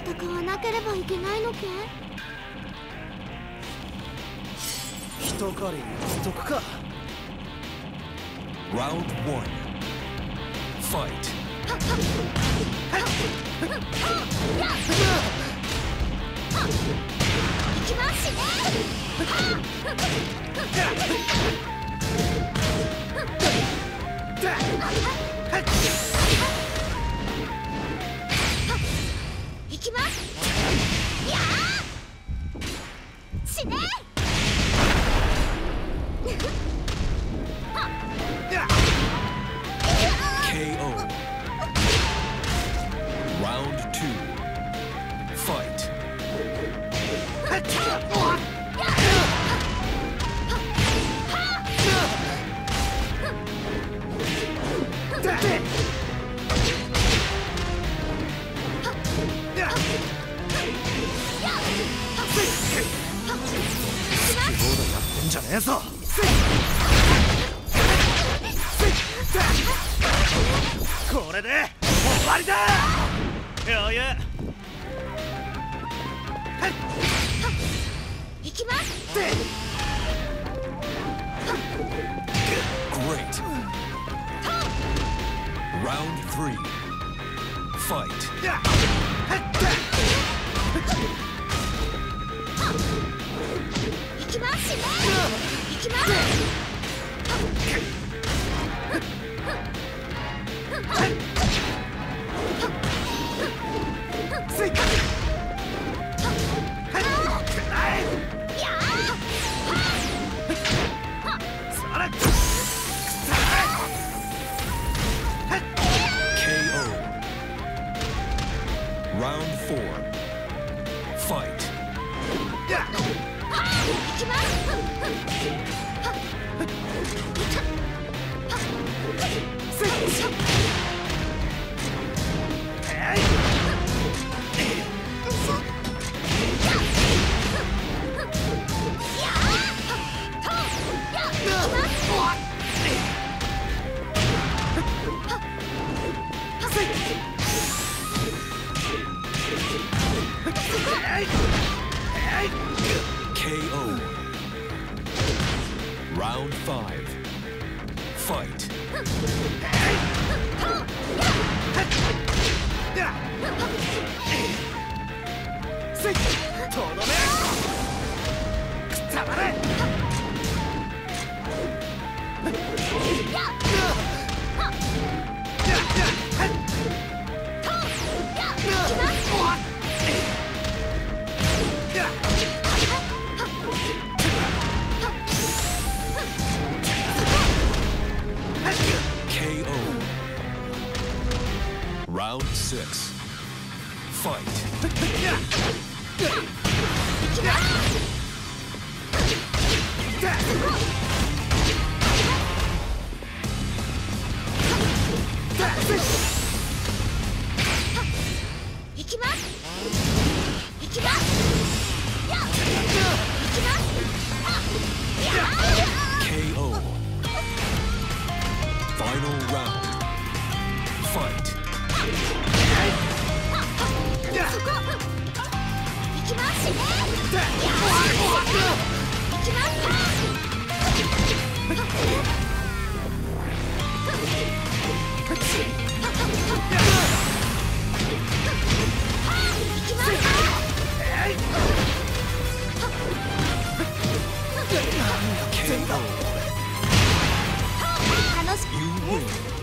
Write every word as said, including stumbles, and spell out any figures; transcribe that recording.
戦わなければいけないのけ？ 一狩りしとくか。 Round one. Fight. 行きますね。行きます。やー死ね。 ケーオー. Round two. Fight. じゃねえぞ。これで終わりだ。余裕。 行きます。 Great. Round three. Fight. 行きますね。行きます。 Round four. Fight. 行きます。 ケーオー. Round five. Fight. とどめ。くたばれ。 ケーオー. Round six. Fight. 行きます。行きます。行きます。 ケーオー. Final round. Fight. 行きますね。行きます。楽しく。